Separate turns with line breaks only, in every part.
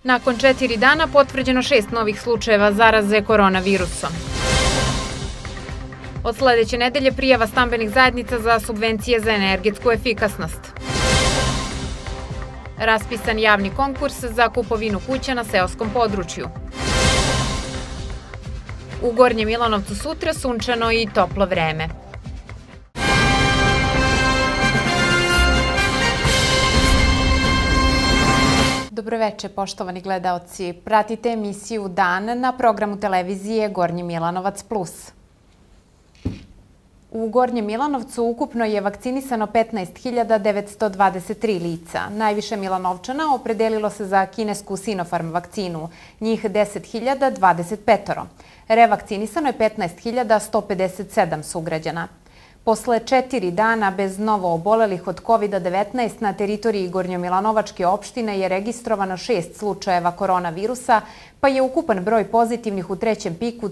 Nakon 4 dana potvrđeno 6 novih slučajeva zaraze koronavirusom. Od sledeće nedelje prijava stambenih zajednica za subvencije za energetsku efikasnost. Raspisan javni konkurs za kupovinu kuća na seoskom području. U Gornjem Milanovcu sutra sunčano i toplo vreme. Dobroveče, poštovani gledaoci. Pratite emisiju Dan na programu televizije Gornji Milanovac Plus. U Gornjem Milanovcu ukupno je vakcinisano 15.923 lica. Najviše Milanovčana opredelilo se za kinesku Sinopharm vakcinu, njih 10.025. Revakcinisano je 15.157 sugrađana. Posle 4 dana bez novo obolelih od COVID-19 na teritoriji Gornjomilanovačke opštine je registrovano 6 slučajeva koronavirusa, pa je ukupan broj pozitivnih u trećem piku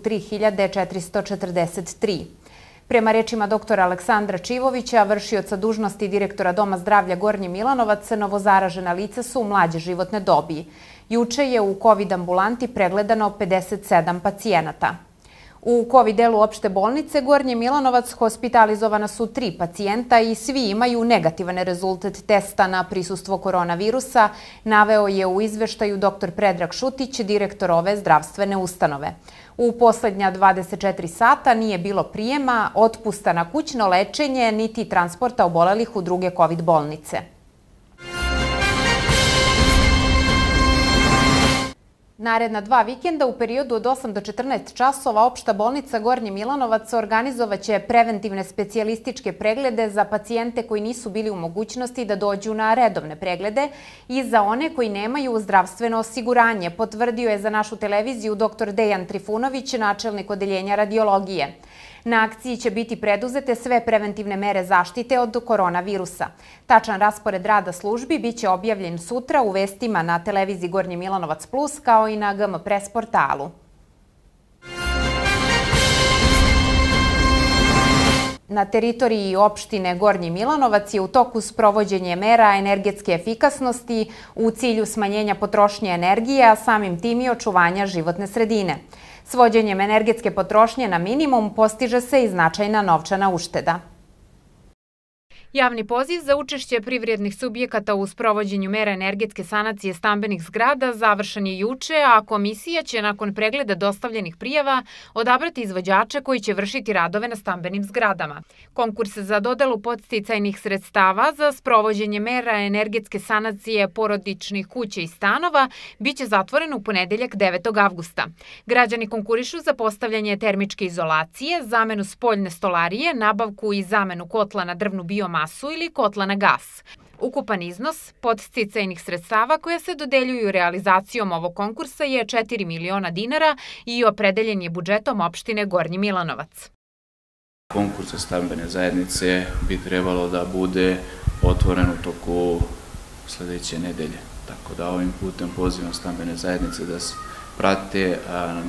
3.443. Prema rečima doktora Aleksandra Čivovića, vršioca dužnosti direktora Doma zdravlja Gornji Milanovac, novozaražena lica su mlađe životne dobi. Juče je u COVID ambulanti pregledano 57 pacijenata. U COVID delu opšte bolnice Gornji Milanovac hospitalizovana su 3 pacijenta i svi imaju negativan rezultat testa na prisustvo koronavirusa, naveo je u izveštaju dr. Predrag Šutić, direktor ove zdravstvene ustanove. U poslednja 24 sata nije bilo prijema, otpusta na kućno lečenje, niti transporta obolelih u druge COVID bolnice. Naredna 2 vikenda u periodu od 8 do 14 časova opšta bolnica Gornji Milanovac organizovaće preventivne specijalističke preglede za pacijente koji nisu bili u mogućnosti da dođu na redovne preglede i za one koji nemaju zdravstveno osiguranje, potvrdio je za našu televiziju dr. Dejan Trifunović, načelnik odeljenja radiologije. Na akciji će biti preduzete sve preventivne mere zaštite od koronavirusa. Tačan raspored rada službi biće objavljen sutra u vestima na televiziji Gornji Milanovac Plus kao i na GM Press portalu. Na teritoriji opštine Gornji Milanovac je u toku sprovođenje mera energetske efikasnosti u cilju smanjenja potrošnje energije, a samim tim i očuvanja životne sredine. Svođenjem energetske potrošnje na minimum postiže se i značajna novčana ušteda. Javni poziv za učešće privrednih subjekata u sprovođenju mera energetske sanacije stambenih zgrada završen je juče, a komisija će nakon pregleda dostavljenih prijava odabrati izvođače koji će vršiti radove na stambenim zgradama. Konkurs za dodelu podsticajnih sredstava za sprovođenje mera energetske sanacije porodičnih kuća i stanova biće zatvoren u ponedeljak 9. avgusta. Građani konkurišu za postavljanje termičke izolacije, zamenu spoljne stolarije, nabavku i zamenu kotla na drvnu biomasu ili kotla na gas. Ukupan iznos podsticajnih sredstava koja se dodeljuju realizacijom ovog konkursa je 4 miliona dinara i opredeljen je budžetom opštine Gornji Milanovac.
Konkurs za stambene zajednice bi trebalo da bude otvoren u toku sledeće nedelje. Tako da ovim putem pozivam stambene zajednice da se prate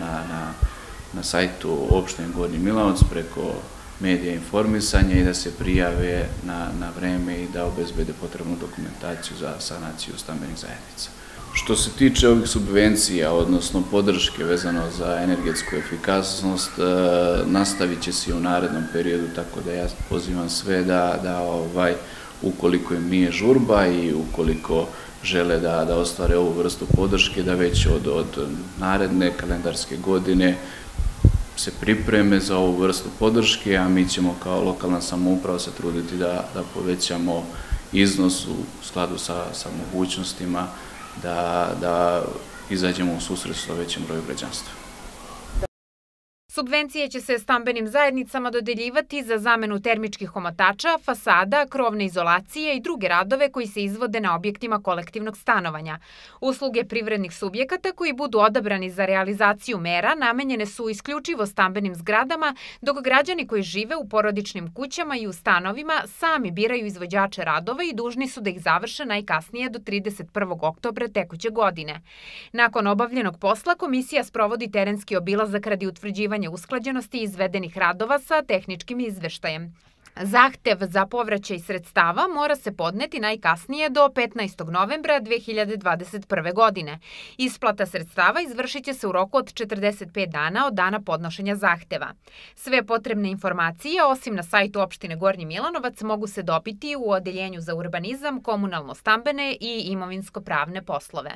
na sajtu opštine Gornji Milanovac preko medija informisanja i da se prijave na vreme i da obezbede potrebnu dokumentaciju za sanaciju stambenih zajednica. Što se tiče ovih subvencija, odnosno podrške vezano za energetsku efikasnost, nastavit će se i u narednom periodu, tako da ja pozivam sve da ukoliko im nije žurba i ukoliko žele da ostvare ovu vrstu podrške, da već od naredne kalendarske godine se pripreme za ovu vrstu podrške, a mi ćemo kao lokalna samouprava se truditi da povećamo iznos u skladu sa mogućnostima da izađemo u susret sa većim brojem građanstva.
Subvencije će se stambenim zajednicama dodeljivati za zamenu termičkih omotača, fasada, krovne izolacije i druge radove koji se izvode na objektima kolektivnog stanovanja. Usluge privrednih subjekata koji budu odabrani za realizaciju mera namenjene su isključivo stambenim zgradama, dok građani koji žive u porodičnim kućama i u stanovima sami biraju izvođače radova i dužni su da ih završe najkasnije do 31. oktobra tekuće godine. Nakon obavljenog posla, komisija sprovodi terenski obilazak radi utvrđivanja usklađenosti izvedenih radova sa tehničkim izveštajem. Zahtev za povraćaj sredstava mora se podneti najkasnije do 15. novembra 2021. godine. Isplata sredstava izvršit će se u roku od 45 dana od dana podnošenja zahteva. Sve potrebne informacije, osim na sajtu opštine Gornji Milanovac, mogu se dobiti u Odeljenju za urbanizam, komunalno-stambene i imovinsko-pravne poslove.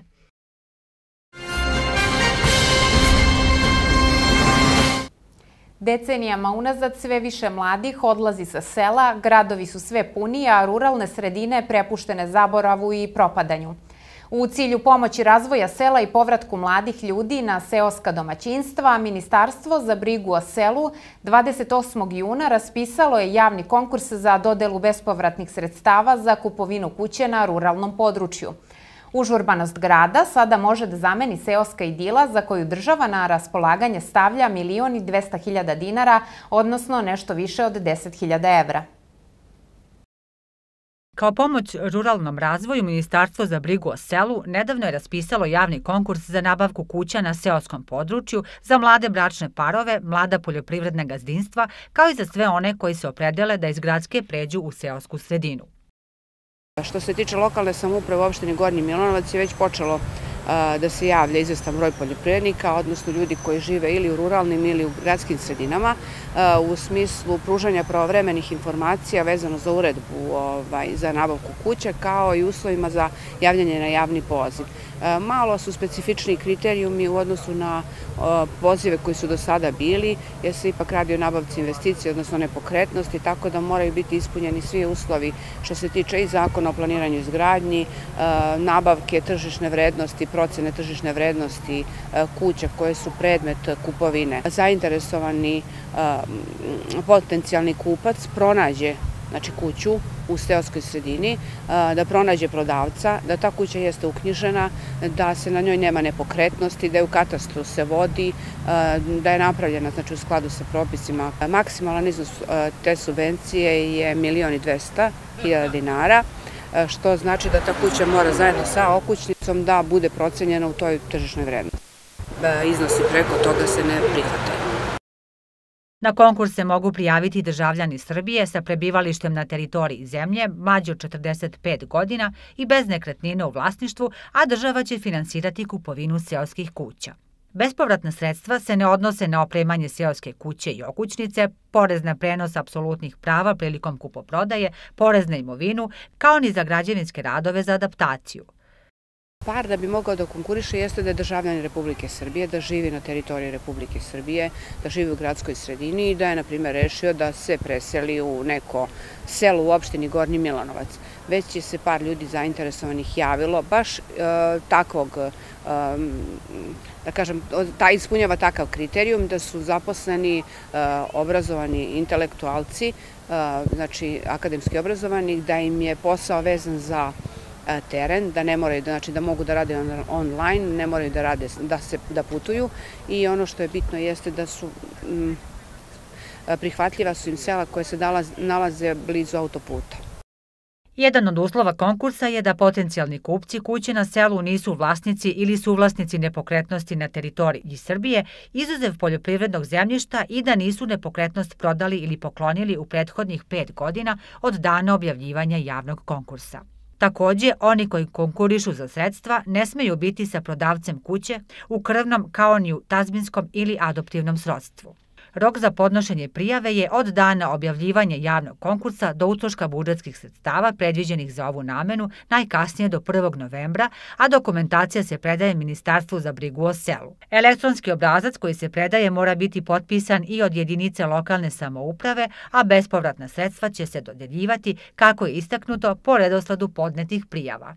Decenijama unazad sve više mladih odlazi sa sela, gradovi su sve puniji, a ruralne sredine prepuštene zaboravu i propadanju. U cilju pomoći razvoja sela i povratku mladih ljudi na seoska domaćinstva, Ministarstvo za brigu o selu 28. juna raspisalo je javni konkurs za dodelu bespovratnih sredstava za kupovinu kuće na ruralnom području. Užurbanost grada sada može da zameni seoska idila za koju država na raspolaganje stavlja 1.200.000 dinara, odnosno nešto više od 10.000 evra.
Kao pomoć ruralnom razvoju, Ministarstvo za brigu o selu nedavno je raspisalo javni konkurs za nabavku kuća na seoskom području za mlade bračne parove, mlada poljoprivredna gazdinstva, kao i za sve one koji se opredele da iz gradske pređu u seosku sredinu.
Što se tiče lokalne samouprave u opštini Gornji Milanovac je već počelo da se javlja izvestan broj poljoprivrednika, odnosno ljudi koji žive ili u ruralnim ili u gradskim sredinama, u smislu pružanja pravovremenih informacija vezano za uredbu za nabavku kuće, kao i uslovima za javljanje na javni poziv. Malo su specifični kriterijumi u odnosu na pozive koji su do sada bili, jer se ipak radi o nabavci investicije, odnosno nepokretnosti, tako da moraju biti ispunjeni svi uslovi što se tiče i zakona o planiranju i izgradnji, nabavke tržišne vrednosti, procene tržišne vrednosti kuća koje su predmet kupovine. Zainteresovani potencijalni kupac pronađe kuću u seoskoj sredini, da pronađe prodavca, da ta kuća jeste uknjižena, da se na njoj nema nepokretnosti, da je u katastru se vodi, da je napravljena u skladu sa propisima. Maksimalan iznos te subvencije je 1.200.000 dinara, što znači da ta kuća mora zajedno sa okućnicom da bude procenjena u toj tržišnoj vrednosti. Iznosi preko toga se ne prihvataju.
Na konkurs se mogu prijaviti državljani Srbije sa prebivalištem na teritoriji zemlje mlađi od 45 godina i bez nekretnine u vlasništvu, a država će finansirati kupovinu seoskih kuća. Bespovratna sredstva se ne odnose na opremanje seoske kuće i okućnice, porez na prenos apsolutnih prava prilikom kupoprodaje, porez na imovinu, kao ni za građevinske radove za adaptaciju.
Par da bi mogao da konkuriše jeste da je državljanin Republike Srbije, da živi na teritoriji Republike Srbije, da živi u gradskoj sredini i da je, na primjer, rešio da se preseli u neko selo u opštini Gornji Milanovac. Već je se par ljudi zainteresovanih javilo, baš takvog, da kažem, ispunjava takav kriterijum da su zaposleni, obrazovani intelektualci, znači akademski obrazovani, da im je posao vezan za teren, da ne moraju, da mogu da rade online, ne moraju da rade, da putuju i ono što je bitno jeste da su prihvatljiva su im sela koje se nalaze blizu autoputa.
Jedan od uslova konkursa je da potencijalni kupci kuće na selu nisu vlasnici ili suvlasnici nepokretnosti na teritoriji Srbije, izuzev poljoprivrednog zemljišta i da nisu nepokretnost prodali ili poklonili u prethodnih 5 godina od dana objavljivanja javnog konkursa. Takođe, oni koji konkurišu za sredstva ne smeju biti sa prodavcem kuće u krvnom kao ni u tazbinskom ili adoptivnom srodstvu. Rok za podnošenje prijave je od dana objavljivanja javnog konkursa do utroška budžetskih sredstava predviđenih za ovu namenu najkasnije do 1. novembra, a dokumentacija se predaje Ministarstvu za brigu o selu. Elektronski obrazac koji se predaje mora biti potpisan i od jedinice lokalne samouprave, a bespovratna sredstva će se dodeljivati, kako je istaknuto, po redosledu podnetih prijava.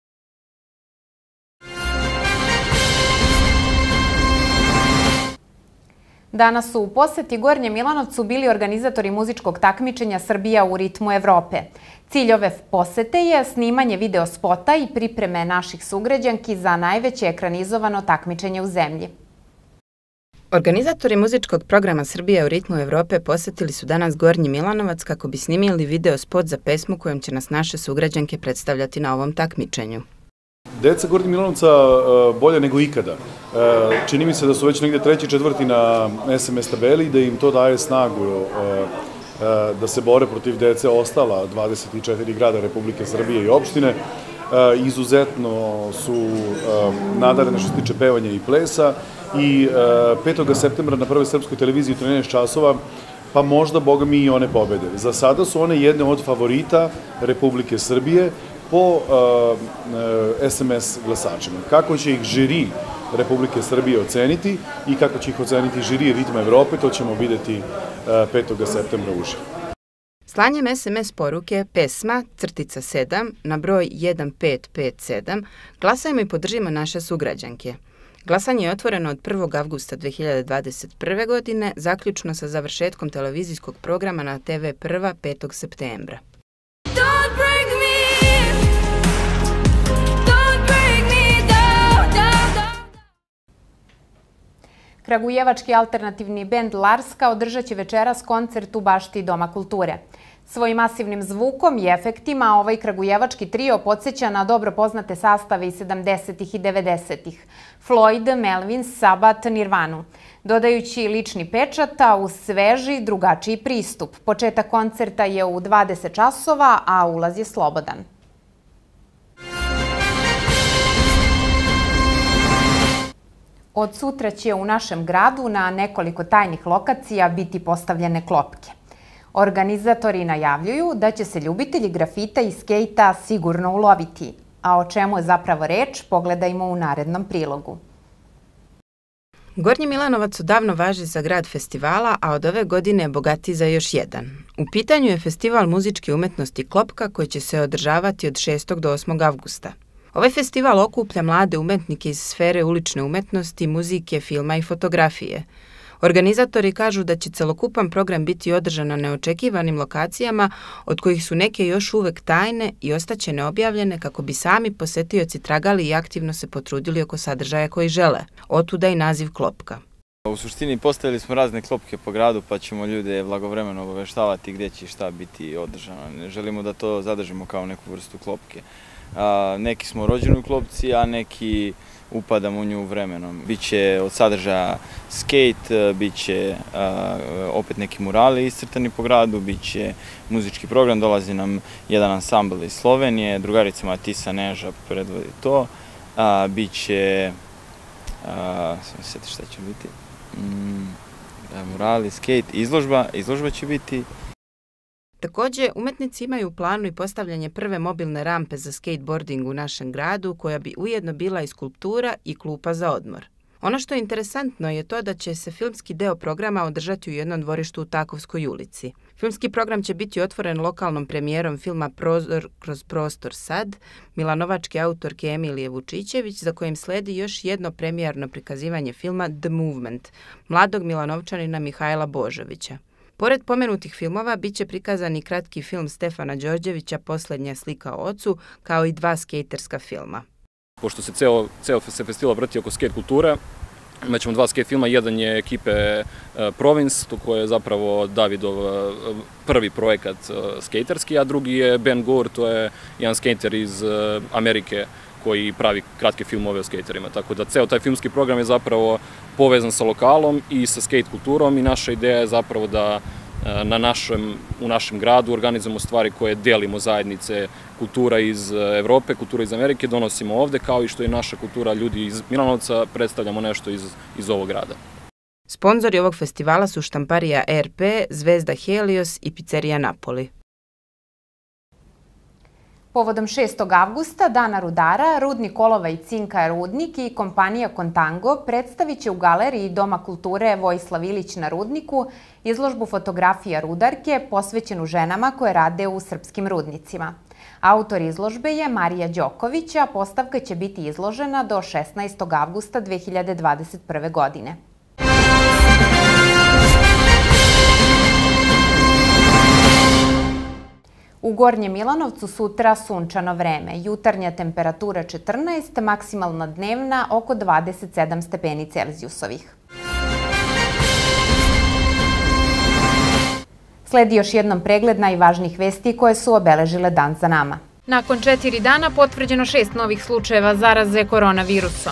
Danas su u poseti Gornjem Milanovcu bili organizatori muzičkog takmičenja Srbija u ritmu Evrope. Cilj ove posete je snimanje video spota i pripreme naših sugrađanki za najveće ekranizovano takmičenje u zemlji.
Organizatori muzičkog programa Srbija u ritmu Evrope posetili su danas Gornji Milanovac kako bi snimili video spot za pesmu kojom će nas naše sugrađanke predstavljati na ovom takmičenju.
Deca Gornjeg Milanovca bolje nego ikada. Čini mi se da su već negde 3. i 4. na SMS tabeli i da im to daje snagu da se bore protiv dece ostala 24 grada Republike Srbije i opštine. Izuzetno su nadarene što se tiče pevanja i plesa i 5. septembra na Prvoj srpskoj televiziji u 13 časova pa možda, boga mi, i one pobede. Za sada su one jedne od favorita Republike Srbije po SMS glasačima. Kako će ih žiri Republike Srbije oceniti i kako će ih oceniti žiri Ritma Evrope, to ćemo videti 5. septembra uživo.
Slanjem SMS poruke pesma *7 na broj 1557 glasajmo i podržimo naše sugrađanke. Glasanje je otvoreno od 1. avgusta 2021. godine, zaključno sa završetkom televizijskog programa na TV Prva 5. septembra.
Kragujevački alternativni bend Larska održat će večeras koncert u bašti Doma kulture. Svojim masivnim zvukom i efektima ovaj kragujevački trio podsjeća na dobro poznate sastave iz 70. i 90. Floyd, Melvin, Sabbath, Nirvanu, dodajući lični pečat, a uz sveži, drugačiji pristup. Početak koncerta je u 20 časova, a ulaz je slobodan. Od sutra će u našem gradu na nekoliko tajnih lokacija biti postavljene klopke. Organizatori najavljuju da će se ljubitelji grafita i skejta sigurno uloviti. A o čemu je zapravo reč, pogledajmo u narednom prilogu.
Gornji Milanovac odavno važi za grad festivala, a od ove godine je bogatiji za još jedan. U pitanju je festival muzičke umetnosti Klopka koji će se održavati od 6. do 8. avgusta. Ovaj festival okuplja mlade umetnike iz sfere ulične umetnosti, muzike, filma i fotografije. Organizatori kažu da će celokupan program biti održan na neočekivanim lokacijama, od kojih su neke još uvek tajne i ostaće neobjavljene kako bi sami posetioci tragali i aktivno se potrudili oko sadržaja koji žele. Otuda i naziv Klopka.
U suštini postavili smo razne klopke po gradu pa ćemo ljude blagovremeno obaveštavati gdje će šta biti održano. Ne želimo da to zadržimo kao neku vrstu klopke. Neki smo rođeni u klopci, a neki upadamo u nju vremenom. Biće od sadržaja skate, biće opet neki murali iscrtani po gradu, biće muzički program, dolazi nam jedan ansambl iz Slovenije, drugarica Matisa Neža predvodi to, biće, sam se sjeti šta će biti, murali, skate, izložba će biti.
Također, umetnici imaju u planu i postavljanje prve mobilne rampe za skateboarding u našem gradu, koja bi ujedno bila i skulptura i klupa za odmor. Ono što je interesantno je to da će se filmski deo programa održati u jednom dvorištu u Takovskoj ulici. Filmski program će biti otvoren lokalnom premijerom filma Prozor kroz prostor sad, milanovačke autorke Emilije Vučićević, za kojim sledi još jedno premijerno prikazivanje filma The Movement, mladog Milanovčanina Mihajla Božovića. Pored pomenutih filmova, bit će prikazan i kratki film Stefana Đorđevića Posljednja slika o ocu, kao i 2 skejterska filma.
Pošto se ceo festival vrti oko skate kulture, imaćemo 2 skate filma. Jedan je ekipe Province, to je zapravo Davidov prvi projekat skejterski, a drugi je Ben Gur, to je jedan skejter iz Amerike koji pravi kratke filmove o skejterima. Tako da ceo taj filmski program je zapravo povezan sa lokalom i sa skate kulturom i naša ideja je zapravo da u našem gradu organizujemo stvari koje delimo zajednice, kultura iz Evrope, kultura iz Amerike, donosimo ovde, kao i što je naša kultura ljudi iz Milanovca, predstavljamo nešto iz ovog grada.
Sponzori ovog festivala su štamparija RP, Zvezda Helios i pizzerija Napoli.
Povodom 6. avgusta, Dana rudara, Rudnik olova i cinka Rudnik i kompanija Kontango predstavit će u galeriji Doma kulture Vojislav Ilić na Rudniku izložbu fotografija rudarke posvećenu ženama koje rade u srpskim rudnicima. Autor izložbe je Marija Đoković, a postavka će biti izložena do 16. avgusta 2021. godine. U Gornjem Milanovcu sutra sunčano vreme, jutarnja temperatura 14, maksimalna dnevna oko 27 stepeni Celzijusovih. Sledi još jednom pregled najvažnijih vesti koje su obeležile dan za nama. Nakon 4 dana potvrđeno 6 novih slučajeva zaraze koronavirusom.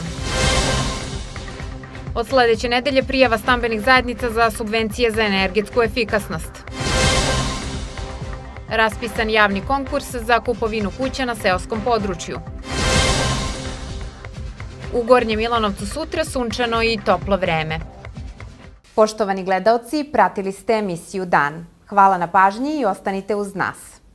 Od sledeće nedelje prijava stambenih zajednica za subvencije za energetsku efikasnost. Raspisan javni konkurs za kupovinu kuća na seoskom području. U Gornjem Milanovcu sutra sunčano i toplo vreme. Poštovani gledaoci, pratili ste emisiju Dan. Hvala na pažnji i ostanite uz nas.